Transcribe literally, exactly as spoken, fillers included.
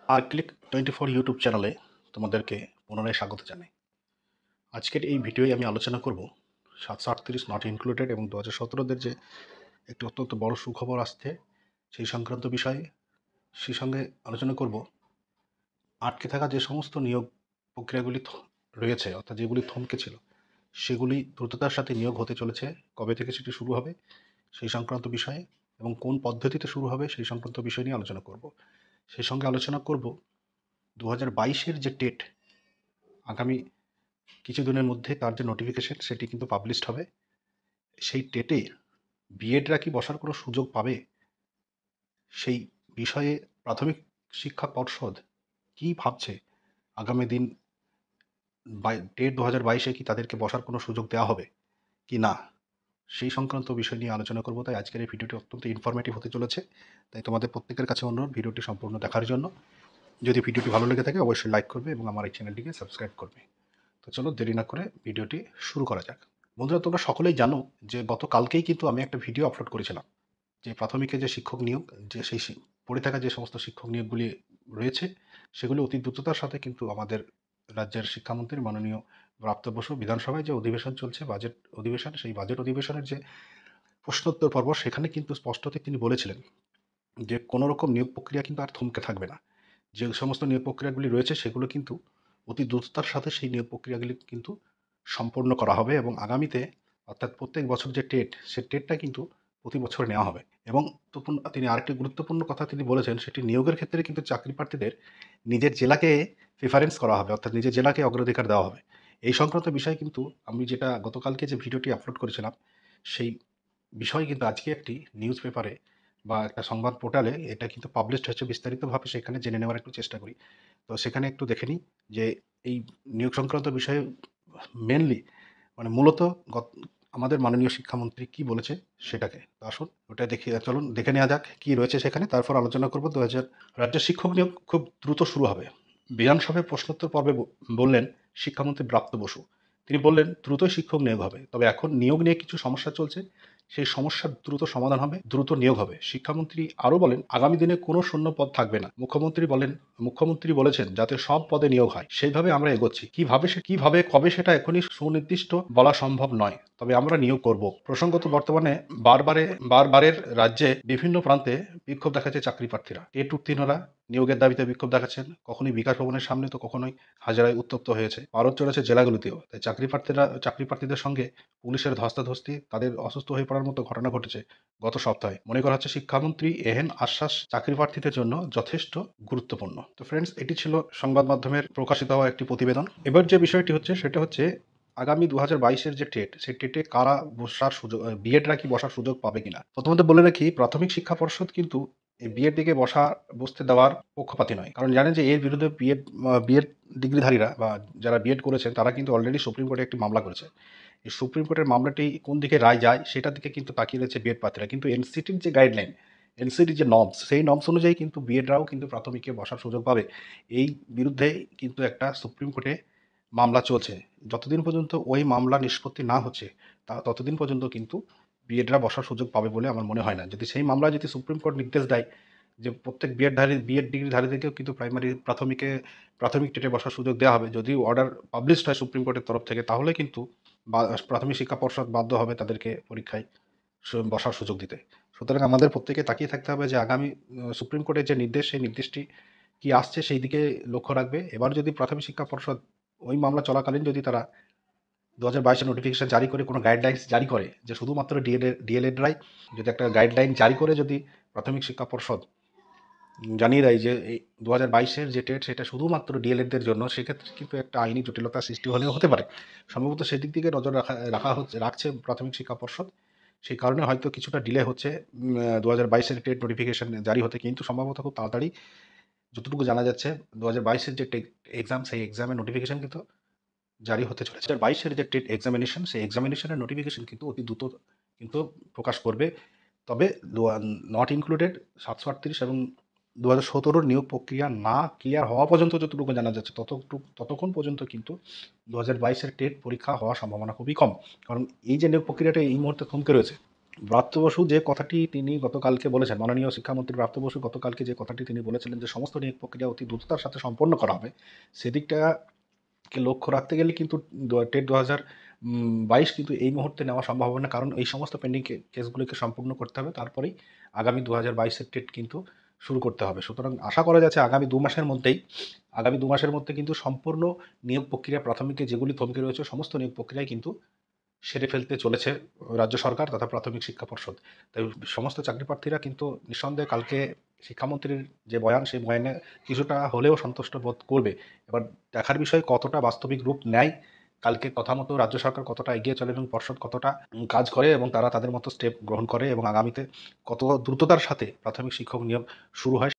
আর click twenty four YouTube চ্যানেলে তোমাদেরকে পুনরায় স্বাগত জানাই। আজকের এই ভিডিওয় আমি আলোচনা করব সাতশো আটত্রিশ নট ইনক্লুডেড এবং দু হাজার সতেরোদের যে একটি অত্যন্ত বড় সুখবর আসছে সেই সংক্রান্ত বিষয়ে। সেই সঙ্গে আলোচনা করব আটকে থাকা যে সমস্ত নিয়োগ প্রক্রিয়াগুলি থ- রয়েছে, অর্থাৎ যেগুলি থমকে ছিল সেগুলি দ্রুততার সাথে নিয়োগ হতে চলেছে, কবে থেকে সেটি শুরু হবে সেই সংক্রান্ত বিষয়ে, এবং কোন পদ্ধতিতে শুরু হবে সেই সংক্রান্ত বিষয় নিয়ে আলোচনা করব। সেই সঙ্গে আলোচনা করব দু হাজার বাইশের যে টেট, আগামী কিছুদিনের মধ্যে তার যে নোটিফিকেশন সেটি কিন্তু পাবলিশড হবে। সেই টেটে বিএডরা কি বসার কোনো সুযোগ পাবে, সেই বিষয়ে প্রাথমিক শিক্ষা পর্ষদ কি ভাবছে, আগামী দিন টেট দু হাজার বাইশে কি তাদেরকে বসার কোনো সুযোগ দেওয়া হবে কি না, সেই সংক্রান্ত বিষয় নিয়ে আলোচনা করবো। তাই আজকের এই ভিডিওটি অত্যন্ত ইনফরমেটিভ হতে চলেছে। তাই তোমাদের প্রত্যেকের কাছে অনুরোধ ভিডিওটি সম্পূর্ণ দেখার জন্য। যদি ভিডিওটি ভালো লেগে থাকে অবশ্যই লাইক করবে এবং আমার এই চ্যানেলটিকে সাবস্ক্রাইব করবে। তো চলো দেরি না করে ভিডিওটি শুরু করা যাক। বন্ধুরা, তোমরা সকলেই জানো যে গতকালকেই কিন্তু আমি একটা ভিডিও আপলোড করেছিলাম যে প্রাথমিকে যে শিক্ষক নিয়োগ, যে সেই শি- পড়ে থাকা যে সমস্ত শিক্ষক নিয়োগগুলি রয়েছে সেগুলি অতি দ্রুততার সাথে কিন্তু আমাদের রাজ্যের শিক্ষামন্ত্রী মাননীয় প্রাপ্ত বসু বিধানসভায় যে অধিবেশন চলছে, বাজেট অধিবেশন, সেই বাজেট অধিবেশনের যে প্রশ্নোত্তর পর্ব সেখানে কিন্তু স্পষ্টতই তিনি বলেছিলেন যে কোনো রকম নিয়োগ প্রক্রিয়া কিন্তু আর থমকে থাকবে না। যে সমস্ত নিয়োগ প্রক্রিয়াগুলি রয়েছে সেগুলো কিন্তু অতি দ্রুততার সাথে সেই নিয়োগ প্রক্রিয়াগুলি কিন্তু সম্পন্ন করা হবে, এবং আগামীতে অর্থাৎ প্রত্যেক বছর যে টেট, সে টেটটা কিন্তু প্রতি বছর নেওয়া হবে। এবং তখন তিনি আরেকটি গুরুত্বপূর্ণ কথা তিনি বলেছেন, সেটি নিয়োগের ক্ষেত্রে কিন্তু চাকরি প্রার্থীদের নিজের জেলাকে প্রেফারেন্স করা হবে, অর্থাৎ নিজের জেলাকে অগ্রাধিকার দেওয়া হবে। এই সংক্রান্ত বিষয় কিন্তু আমি যেটা গতকালকে যে ভিডিওটি আপলোড করেছিলাম সেই বিষয় কিন্তু আজকে একটি নিউজ পেপারে বা একটা সংবাদ পোর্টালে এটা কিন্তু পাবলিশড হয়েছে বিস্তারিতভাবে, সেখানে জেনে নেওয়ার একটু চেষ্টা করি। তো সেখানে একটু দেখে নিই যে এই নিয়োগ সংক্রান্ত বিষয়ে মেনলি মানে মূলত গত আমাদের মাননীয় শিক্ষামন্ত্রী কি বলেছে সেটাকে। তো আসুন ওটা দেখে চলুন দেখে নেওয়া যাক কি রয়েছে সেখানে, তারপর আলোচনা করব। দু হাজার রাজ্যের শিক্ষক নিয়োগ খুব দ্রুত শুরু হবে। বিধানসভায় প্রশ্নোত্তর পর্বে ব- বললেন শিক্ষামন্ত্রী ব্রাত্য বসু। তিনি বললেন দ্রুতই শিক্ষক নিয়োগ হবে, তবে এখন নিয়োগ নিয়ে কিছু সমস্যা চলছে, সেই সমস্যার দ্রুত সমাধান হবে, দ্রুত নিয়োগ হবে। শিক্ষামন্ত্রী আরও বলেন আগামী দিনে কোনো শূন্য পদ থাকবে না। মুখ্যমন্ত্রী বলেন মুখ্যমন্ত্রী বলেছেন যাতে সব পদে নিয়োগ হয়, সেইভাবে আমরা এগোচ্ছি। কিভাবে সে কিভাবে কবে সেটা এখনই সুনির্দিষ্ট বলা সম্ভব নয়, তবে আমরা নিয়োগ করব। প্রসঙ্গত বর্তমানে বারবারে বারবারের রাজ্যে বিভিন্ন প্রান্তে বিক্ষোভ দেখাচ্ছে চাকরি প্রার্থীরা। টেট উত্তীর্ণরা নিয়োগের দাবিতে বিক্ষোভ দেখাচ্ছেন, কখনোই বিকাশ ভবনের সামনে তো কখনোই হাজারায় উত্তপ্ত হয়েছে, পারদ চড়েছে জেলাগুলিতেও। তাই চাকরি প্রার্থীরা চাকরি প্রার্থীদের সঙ্গে পুলিশের ধস্তাধস্তি, তাদের অসুস্থ হয়ে পড়ার মতো ঘটনা ঘটেছে গত সপ্তাহে। মনে করা হচ্ছে শিক্ষামন্ত্রী এহেন আশ্বাস চাকরি প্রার্থীদের জন্য যথেষ্ট গুরুত্বপূর্ণ। তো ফ্রেন্ডস, এটি ছিল সংবাদ মাধ্যমের প্রকাশিত হওয়া একটি প্রতিবেদন। এবার যে বিষয়টি হচ্ছে সেটা হচ্ছে আগামী দু হাজার বাইশের যে টেট, সেই টেটে কারা বসার সুযোগ, বিএডরা কি বসার সুযোগ পাবে কিনা। প্রথমত বলে রাখি, প্রাথমিক শিক্ষা পর্ষদ কিন্তু এই বিএড দিকে বসা বসতে দেওয়ার পক্ষপাতী নয়, কারণ জানেন যে এর বিরুদ্ধে বিএড বিএড ডিগ্রিধারীরা বা যারা বিএড করেছেন তারা কিন্তু অলরেডি সুপ্রিম কোর্টে একটি মামলা করেছে। এই সুপ্রিম কোর্টের মামলাটি কোন দিকে রায় যায় সেটার দিকে কিন্তু তাকিয়ে রয়েছে বিএড প্রার্থীরা, কিন্তু এনসিটির যে গাইডলাইন, এনসিটির যে নর্মস, সেই নর্মস অনুযায়ী কিন্তু বিএডরাও কিন্তু প্রাথমিকে বসার সুযোগ পাবে। এই বিরুদ্ধে কিন্তু একটা সুপ্রিম কোর্টে মামলা চলছে। যতদিন পর্যন্ত ওই মামলা নিষ্পত্তি না হচ্ছে তা ততদিন পর্যন্ত কিন্তু বিএডরা বসার সুযোগ পাবে বলে আমার মনে হয় না। যদি সেই মামলা যদি সুপ্রিম কোর্ট নির্দেশ দেয় যে প্রত্যেক বিএড ধারী বিএড ডিগ্রিধারীদেরকেও কিন্তু প্রাইমারি প্রাথমিকে প্রাথমিক টেটে বসার সুযোগ দেওয়া হবে, যদি অর্ডার পাবলিশড হয় সুপ্রিম কোর্টের তরফ থেকে, তাহলে কিন্তু বা প্রাথমিক শিক্ষা পর্ষদ বাধ্য হবে তাদেরকে পরীক্ষায় সু- বসার সুযোগ দিতে। সুতরাং আমাদের প্রত্যেকে তাকিয়ে থাকতে হবে যে আগামী আহ, সুপ্রিম কোর্টের যে নির্দেশ, সেই নির্দেশটি কি আসছে সেই দিকে লক্ষ্য রাখবে। এবার যদি প্রাথমিক শিক্ষা পর্ষদ ওই মামলা চলাকালীন যদি তারা দু হাজার বাইশের নোটিফিকেশন জারি করে কোনো গাইডলাইন্স জারি করে যে শুধুমাত্র ডিএলএড ডিএলএডরাই, যদি একটা গাইডলাইন জারি করে যদি প্রাথমিক শিক্ষা পর্ষদ জানিয়ে দেয় যে এই দু হাজার বাইশের যে টেট সেটা শুধুমাত্র ডিএলএডদের জন্য, সেক্ষেত্রে কিন্তু একটা আইনি জটিলতার সৃষ্টি হলেও হতে পারে। সম্ভবত সেদিক দিকে নজর রাখা রাখা হচ্ছে রাখছে প্রাথমিক শিক্ষা পর্ষদ। সেই কারণে হয়তো কিছুটা ডিলে হচ্ছে দু হাজার বাইশের টেট নোটিফিকেশন জারি হতে, কিন্তু সম্ভবত খুব তাড়াতাড়ি, যতটুকু জানা যাচ্ছে, দু হাজার বাইশের যে টেট এক্সাম, সেই এক্সামের নোটিফিকেশন কিন্তু জারি হতে চলেছে। দু হাজার বাইশের যে টেট এক্সামিনেশন, সেই এক্সামিনেশনের নোটিফিকেশন কিন্তু অতি দ্রুত কিন্তু প্রকাশ করবে। তবে নট ইনক্লুডেড সাতশো আটত্রিশ এবং দু হাজার সতেরোর নিয়োগ প্রক্রিয়া না ক্লিয়ার হওয়া পর্যন্ত যতটুকু জানা যাচ্ছে ততটুকু ততক্ষণ পর্যন্ত কিন্তু দু হাজার বাইশের টেট পরীক্ষা হওয়ার সম্ভাবনা খুবই কম, কারণ এই যে নিয়োগ প্রক্রিয়াটা এই মুহূর্তে থমকে রয়েছে ব্রাত্য বসু যে কথাটি তিনি গতকালকে বলেছেন, মাননীয় শিক্ষামন্ত্রী ব্রাত্য বসু গতকালকে যে কথাটি তিনি বলেছিলেন যে সমস্ত নিয়োগ প্রক্রিয়া অতি দ্রুততার সাথে সম্পন্ন করা হবে, সেদিকটাকে লক্ষ্য রাখতে গেলে কিন্তু টেট দু হাজার বাইশ কিন্তু এই মুহূর্তে নেওয়া সম্ভব হবে না, কারণ এই সমস্ত পেন্ডিং কেসগুলিকে সম্পূর্ণ করতে হবে, তারপরেই আগামী দু হাজার বাইশের টেট কিন্তু শুরু করতে হবে। সুতরাং আশা করা যাচ্ছে আগামী দু মাসের মধ্যেই আগামী দু মাসের মধ্যে কিন্তু সম্পূর্ণ নিয়োগ প্রক্রিয়া, প্রাথমিকে যেগুলি থমকে রয়েছে সমস্ত নিয়োগ প্রক্রিয়ায় কিন্তু সেরে ফেলতে চলেছে রাজ্য সরকার তথা প্রাথমিক শিক্ষা পর্ষদ। তাই সমস্ত চাকরি প্রার্থীরা কিন্তু নিঃসন্দেহে কালকে শিক্ষামন্ত্রীর যে বয়ান, সেই বয়ানে কিছুটা হলেও সন্তুষ্ট বোধ করবে। এবার দেখার বিষয় কতটা বাস্তবিক রূপ নেয়, কালকে কথা মতো রাজ্য সরকার কতটা এগিয়ে চলে এবং পর্ষদ কতটা উম, কাজ করে এবং তারা তাদের মতো স্টেপ গ্রহণ করে এবং আগামীতে কত দ্রুততার সাথে প্রাথমিক শিক্ষক নিয়োগ শুরু হয়